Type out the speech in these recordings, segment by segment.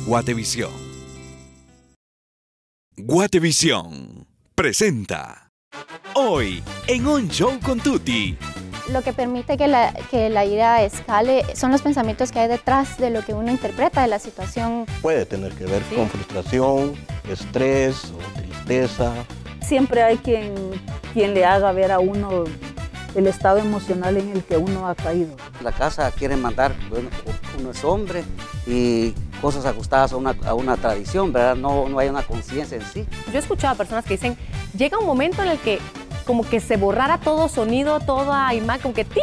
Guatevisión. Guatevisión presenta hoy en Un Show con Tuti. Lo que permite que la ira escale son los pensamientos que hay detrás de lo que uno interpreta de la situación. Puede tener que ver con frustración, estrés o tristeza. Siempre hay quien le haga ver a uno el estado emocional en el que uno ha caído. La casa quiere mandar, bueno, uno es hombre y cosas ajustadas a una tradición, ¿verdad? No hay una conciencia en sí. Yo he escuchado a personas que dicen, llega un momento en el que como que se borrara todo sonido, toda imagen, como que ¡tí!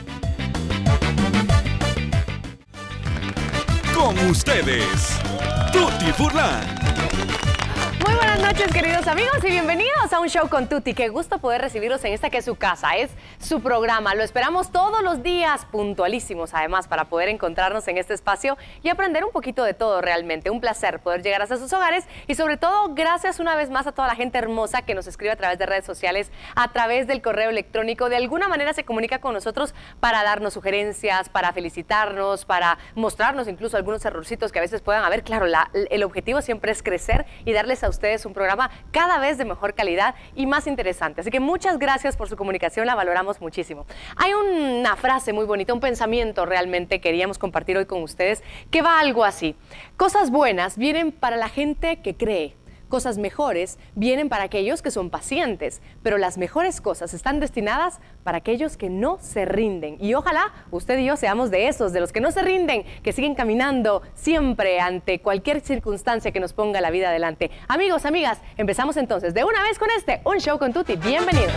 Con ustedes, Tuti Furlan. Muy buenas noches, queridos amigos, y bienvenidos a Un Show con Tuti. Qué gusto poder recibirlos en esta que es su casa, es su programa. Lo esperamos todos los días, puntualísimos además, para poder encontrarnos en este espacio y aprender un poquito de todo realmente. Un placer poder llegar hasta sus hogares y sobre todo gracias una vez más a toda la gente hermosa que nos escribe a través de redes sociales, a través del correo electrónico. De alguna manera se comunica con nosotros para darnos sugerencias, para felicitarnos, para mostrarnos incluso algunos errorcitos que a veces puedan haber. Claro, el objetivo siempre es crecer y darles a ustedes un programa cada vez de mejor calidad y más interesante. Así que muchas gracias por su comunicación, la valoramos muchísimo. Hay una frase muy bonita, un pensamiento realmente queríamos compartir hoy con ustedes, que va algo así: cosas buenas vienen para la gente que cree. Cosas mejores vienen para aquellos que son pacientes, pero las mejores cosas están destinadas para aquellos que no se rinden. Y ojalá usted y yo seamos de esos, de los que no se rinden, que siguen caminando siempre ante cualquier circunstancia que nos ponga la vida adelante. Amigos, amigas, empezamos entonces de una vez con Un Show con Tuti. Bienvenidos.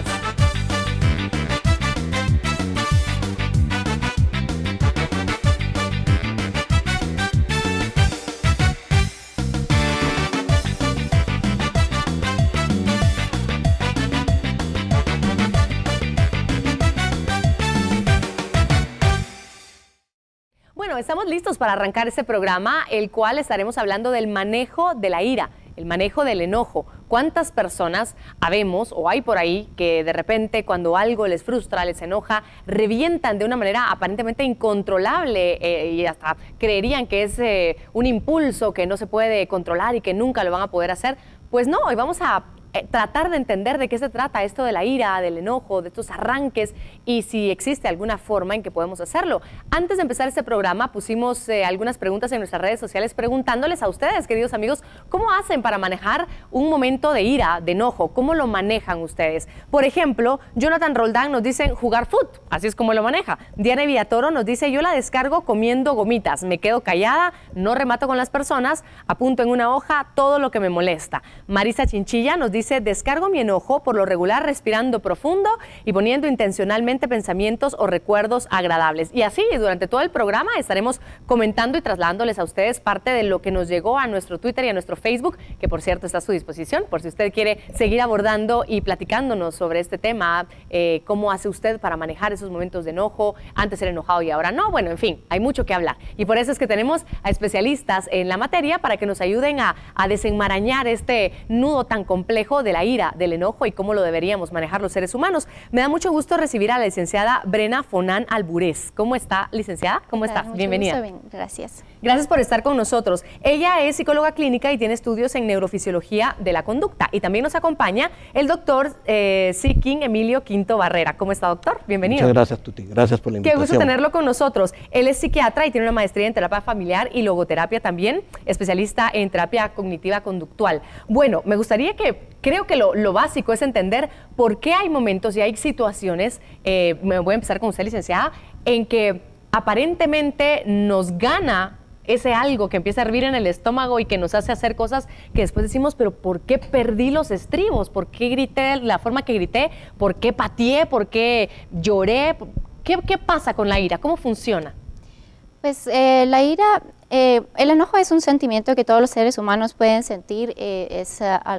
Bueno, estamos listos para arrancar este programa, el cual estaremos hablando del manejo de la ira, el manejo del enojo. ¿Cuántas personas habemos o hay por ahí que de repente cuando algo les frustra, les enoja, revientan de una manera aparentemente incontrolable y hasta creerían que es un impulso que no se puede controlar y que nunca lo van a poder hacer? Pues no, hoy vamos a tratar de entender de qué se trata esto de la ira, del enojo, de estos arranques y si existe alguna forma en que podemos hacerlo. Antes de empezar este programa pusimos algunas preguntas en nuestras redes sociales preguntándoles a ustedes, queridos amigos, ¿cómo hacen para manejar un momento de ira, de enojo? ¿Cómo lo manejan ustedes? Por ejemplo, Jonathan Roldán nos dice jugar foot, así es como lo maneja. Diana Villatoro nos dice, yo la descargo comiendo gomitas, me quedo callada, no remato con las personas, apunto en una hoja todo lo que me molesta. Marisa Chinchilla nos dice, descargo mi enojo por lo regular respirando profundo y poniendo intencionalmente pensamientos o recuerdos agradables. Y así durante todo el programa estaremos comentando y trasladándoles a ustedes parte de lo que nos llegó a nuestro Twitter y a nuestro Facebook, que por cierto está a su disposición por si usted quiere seguir abordando y platicándonos sobre este tema, cómo hace usted para manejar esos momentos de enojo, antes era enojado y ahora no. Bueno, en fin, hay mucho que hablar y por eso es que tenemos a especialistas en la materia para que nos ayuden a desenmarañar este nudo tan complejo de la ira, del enojo y cómo lo deberíamos manejar los seres humanos. Me da mucho gusto recibir a la licenciada Brena Fonán Alburez. ¿Cómo está, licenciada? ¿Cómo estás? Bienvenida. Gusto, bien, gracias. Gracias por estar con nosotros. Ella es psicóloga clínica y tiene estudios en neurofisiología de la conducta. Y también nos acompaña el doctor Sikin Emilio Quinto Barrera. ¿Cómo está, doctor? Bienvenido. Muchas gracias, Tuti. Gracias por la invitación. Qué gusto tenerlo con nosotros. Él es psiquiatra y tiene una maestría en terapia familiar y logoterapia también, especialista en terapia cognitiva conductual. Bueno, me gustaría creo que lo básico es entender por qué hay momentos y hay situaciones, me voy a empezar con usted, licenciada, en que aparentemente nos gana ese algo que empieza a hervir en el estómago y que nos hace hacer cosas que después decimos, pero ¿por qué perdí los estribos? ¿Por qué grité de la forma que grité? ¿Por qué pateé? ¿Por qué lloré? ¿Qué pasa con la ira? ¿Cómo funciona? Pues la ira, el enojo es un sentimiento que todos los seres humanos pueden sentir, es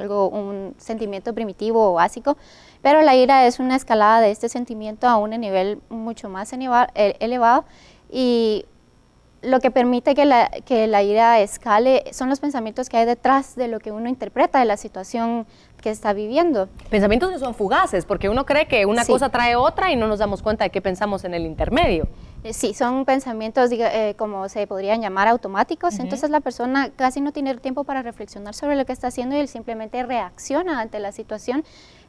un sentimiento primitivo o básico, pero la ira es una escalada de este sentimiento a un nivel mucho más elevado y lo que permite que la ira escale son los pensamientos que hay detrás de lo que uno interpreta de la situación que está viviendo. Pensamientos que son fugaces, porque uno cree que una cosa trae otra y no nos damos cuenta de qué pensamos en el intermedio. Sí, son pensamientos, como se podrían llamar, automáticos. Entonces la persona casi no tiene tiempo para reflexionar sobre lo que está haciendo y él simplemente reacciona ante la situación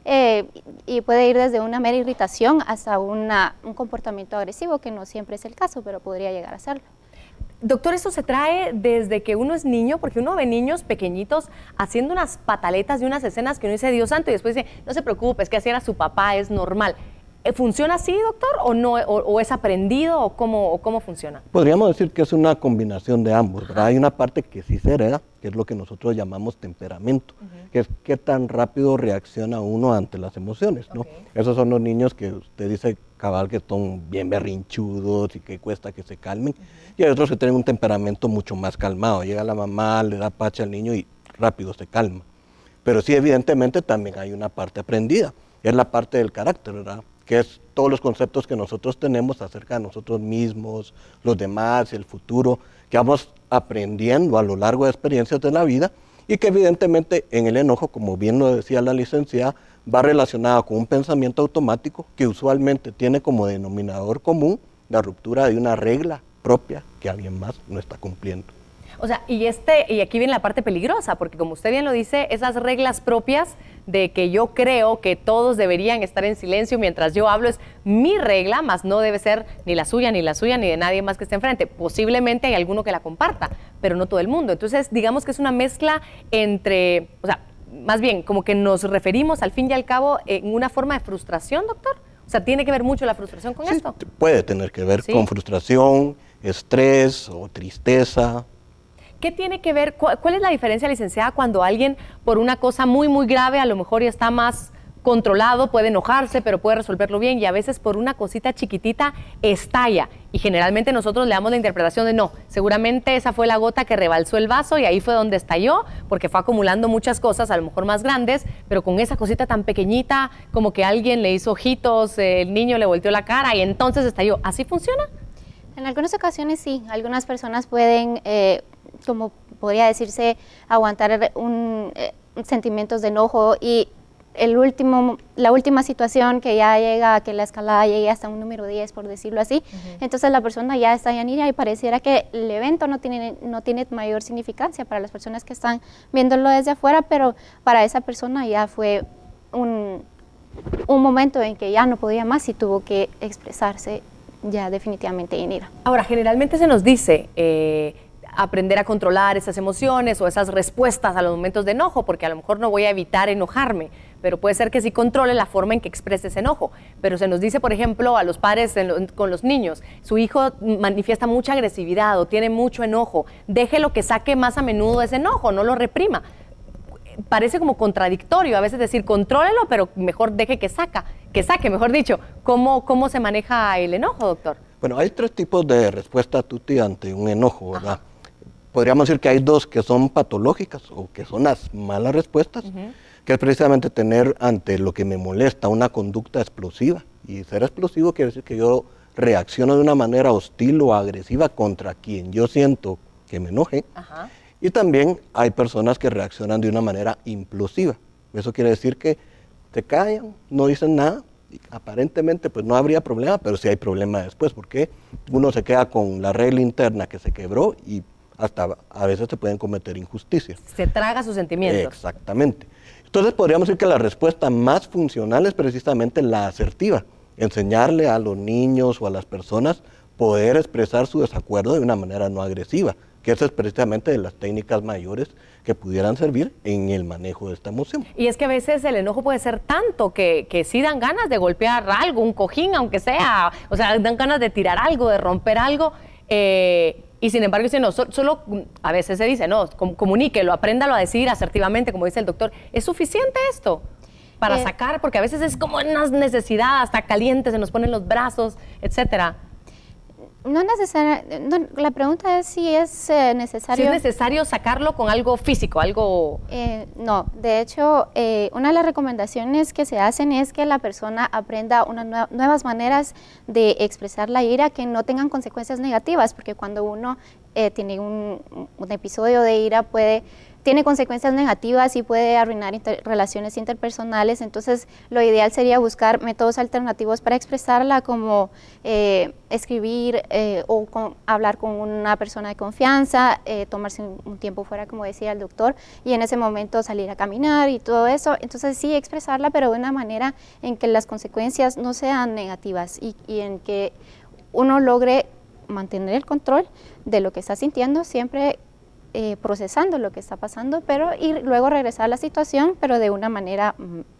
y puede ir desde una mera irritación hasta un comportamiento agresivo, que no siempre es el caso, pero podría llegar a serlo. Doctor, ¿eso se trae desde que uno es niño? Porque uno ve niños pequeñitos haciendo unas pataletas y unas escenas que uno dice, Dios santo, y después dice, no se preocupe, es que así era su papá, es normal. ¿Funciona así, doctor, o no, o es aprendido, o cómo funciona? Podríamos decir que es una combinación de ambos, ¿verdad? Hay una parte que sí se hereda, que es lo que nosotros llamamos temperamento, que es qué tan rápido reacciona uno ante las emociones, ¿no? Esos son los niños que usted dice, cabal, que son bien berrinchudos y que cuesta que se calmen, y hay otros que tienen un temperamento mucho más calmado. Llega la mamá, le da pacha al niño y rápido se calma. Pero sí, evidentemente, también hay una parte aprendida, es la parte del carácter, ¿verdad? Que es todos los conceptos que nosotros tenemos acerca de nosotros mismos, los demás, el futuro, que vamos aprendiendo a lo largo de experiencias de la vida y que evidentemente en el enojo, como bien lo decía la licenciada, va relacionado con un pensamiento automático que usualmente tiene como denominador común la ruptura de una regla propia que alguien más no está cumpliendo. O sea, y aquí viene la parte peligrosa, porque como usted bien lo dice, esas reglas propias de que yo creo que todos deberían estar en silencio mientras yo hablo es mi regla, más no debe ser ni la suya, ni de nadie más que esté enfrente. Posiblemente hay alguno que la comparta, pero no todo el mundo. Entonces, digamos que es una mezcla entre, o sea, más bien como que nos referimos al fin y al cabo en una forma de frustración, doctor. O sea, ¿tiene que ver mucho la frustración con esto? Puede tener que ver con frustración, estrés o tristeza. ¿Qué tiene que ver, cuál es la diferencia, licenciada, cuando alguien por una cosa muy, muy grave a lo mejor ya está más controlado, puede enojarse, pero puede resolverlo bien, y a veces por una cosita chiquitita estalla? Y generalmente nosotros le damos la interpretación de no, seguramente esa fue la gota que rebalsó el vaso y ahí fue donde estalló, porque fue acumulando muchas cosas, a lo mejor más grandes, pero con esa cosita tan pequeñita, como que alguien le hizo ojitos, el niño le volteó la cara y entonces estalló. ¿Así funciona? En algunas ocasiones sí, algunas personas pueden, como podría decirse, aguantar sentimientos de enojo y la última situación que ya llega a que la escalada llegue hasta un número 10, por decirlo así, entonces la persona ya está en ira y pareciera que el evento no tiene mayor significancia para las personas que están viéndolo desde afuera, pero para esa persona ya fue un momento en que ya no podía más y tuvo que expresarse ya definitivamente en ira. Ahora, generalmente se nos dice aprender a controlar esas emociones o esas respuestas a los momentos de enojo, porque a lo mejor no voy a evitar enojarme, pero puede ser que sí controle la forma en que exprese ese enojo. Pero se nos dice, por ejemplo, a los padres con los niños, su hijo manifiesta mucha agresividad o tiene mucho enojo, déjelo que saque más a menudo ese enojo, no lo reprima. Parece como contradictorio a veces decir contrólelo, pero mejor deje que saque, mejor dicho. ¿Cómo se maneja el enojo, doctor? Bueno, hay tres tipos de respuesta, Tuti, ante un enojo, ¿verdad? Podríamos decir que hay dos que son patológicas o que son las malas respuestas, que es precisamente tener ante lo que me molesta una conducta explosiva. Y ser explosivo quiere decir que yo reacciono de una manera hostil o agresiva contra quien yo siento que me enoje. Y también hay personas que reaccionan de una manera implosiva. Eso quiere decir que se callan, no dicen nada, y aparentemente pues no habría problema, pero sí hay problema después, porque uno se queda con la regla interna que se quebró y hasta a veces se pueden cometer injusticias. Se traga sus sentimientos. Exactamente. Entonces podríamos decir que la respuesta más funcional es precisamente la asertiva, enseñarle a los niños o a las personas poder expresar su desacuerdo de una manera no agresiva, que esa es precisamente de las técnicas mayores que pudieran servir en el manejo de esta emoción. Y es que a veces el enojo puede ser tanto que sí dan ganas de golpear algo, un cojín aunque sea, o sea, dan ganas de tirar algo, de romper algo, y sin embargo dicen, no, solo a veces se dice, no, comuníquelo, apréndalo a decir asertivamente, como dice el doctor. ¿Es suficiente esto para sacar? Porque a veces es como una necesidad, hasta caliente, se nos ponen los brazos, etcétera. No necesariamente, la pregunta es si es necesario... Si es necesario sacarlo con algo físico, algo... no, de hecho, una de las recomendaciones que se hacen es que la persona aprenda unas nuevas maneras de expresar la ira que no tengan consecuencias negativas, porque cuando uno tiene un episodio de ira puede tiene consecuencias negativas y puede arruinar relaciones interpersonales. Entonces, lo ideal sería buscar métodos alternativos para expresarla, como escribir o hablar con una persona de confianza, tomarse un tiempo fuera, como decía el doctor, y en ese momento salir a caminar y todo eso. Entonces, sí, expresarla, pero de una manera en que las consecuencias no sean negativas y en que uno logre mantener el control de lo que está sintiendo, siempre procesando lo que está pasando, y luego regresar a la situación, pero de una manera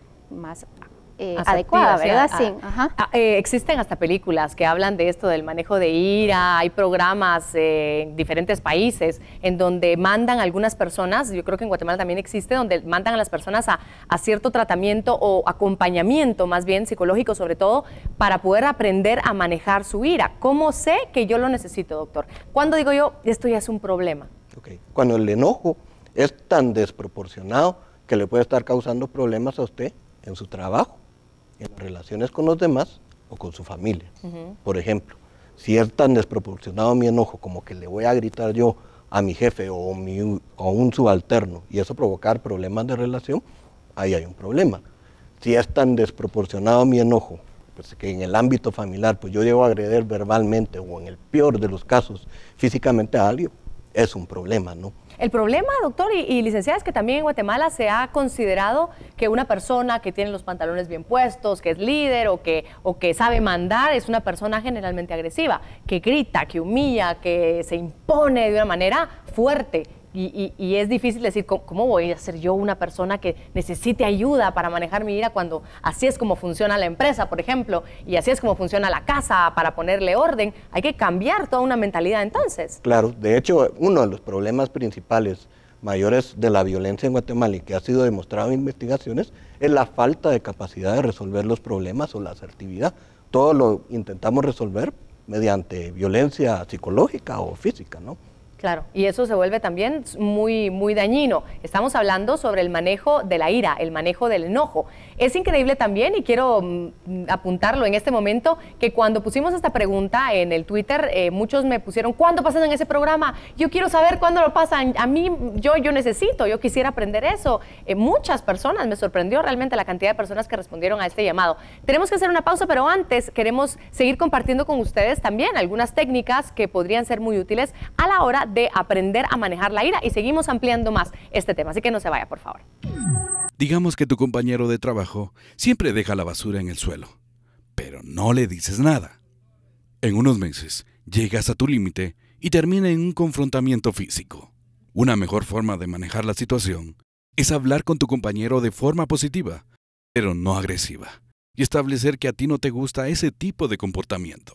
más adecuada, ¿verdad? Sí. Existen hasta películas que hablan de esto del manejo de ira, hay programas en diferentes países en donde mandan a algunas personas, yo creo que en Guatemala también existe, donde mandan a las personas a cierto tratamiento o acompañamiento, más bien psicológico sobre todo, para poder aprender a manejar su ira. ¿Cómo sé que yo lo necesito, doctor? ¿Cuándo digo yo, esto ya es un problema? Okay. Cuando el enojo es tan desproporcionado que le puede estar causando problemas a usted en su trabajo, en las relaciones con los demás o con su familia. Por ejemplo, si es tan desproporcionado mi enojo como que le voy a gritar yo a mi jefe o a un subalterno y eso provocar problemas de relación, ahí hay un problema. Si es tan desproporcionado mi enojo, pues que en el ámbito familiar pues yo llego a agredir verbalmente o en el peor de los casos físicamente a alguien, es un problema, ¿no? El problema, doctor y licenciada, es que también en Guatemala se ha considerado que una persona que tiene los pantalones bien puestos, que es líder o que sabe mandar, es una persona generalmente agresiva, que grita, que humilla, que se impone de una manera fuerte. Y es difícil decir, ¿cómo voy a ser yo una persona que necesite ayuda para manejar mi ira cuando así es como funciona la empresa, por ejemplo, y así es como funciona la casa para ponerle orden? Hay que cambiar toda una mentalidad entonces. Claro, de hecho, uno de los problemas principales mayores de la violencia en Guatemala y que ha sido demostrado en investigaciones es la falta de capacidad de resolver los problemas o la asertividad. Todo lo intentamos resolver mediante violencia psicológica o física, ¿no? Claro, y eso se vuelve también muy, muy dañino. Estamos hablando sobre el manejo de la ira, el manejo del enojo. Es increíble también, y quiero apuntarlo en este momento, que cuando pusimos esta pregunta en el Twitter, muchos me pusieron, ¿cuándo pasan en ese programa? Yo quiero saber cuándo lo pasan. A mí, yo yo quisiera aprender eso. Muchas personas, me sorprendió realmente la cantidad de personas que respondieron a este llamado. Tenemos que hacer una pausa, pero antes queremos seguir compartiendo con ustedes también algunas técnicas que podrían ser muy útiles a la hora de aprender a manejar la ira, y seguimos ampliando más este tema, así que no se vaya, por favor. Digamos que tu compañero de trabajo siempre deja la basura en el suelo, pero no le dices nada. En unos meses, llegas a tu límite y termina en un confrontamiento físico. Una mejor forma de manejar la situación es hablar con tu compañero de forma positiva, pero no agresiva, y establecer que a ti no te gusta ese tipo de comportamiento.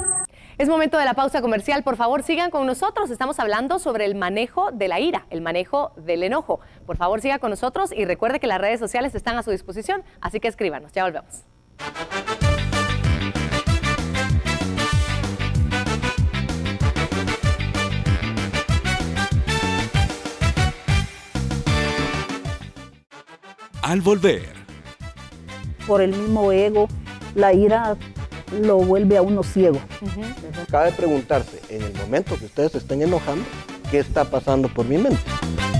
Es momento de la pausa comercial. Por favor, sigan con nosotros. Estamos hablando sobre el manejo de la ira, el manejo del enojo. Por favor, siga con nosotros y recuerde que las redes sociales están a su disposición, así que escríbanos. Ya volvemos. Al volver. Por el mismo ego, la ira lo vuelve a uno ciego. Cabe preguntarse, en el momento que ustedes se estén enojando, ¿qué está pasando por mi mente?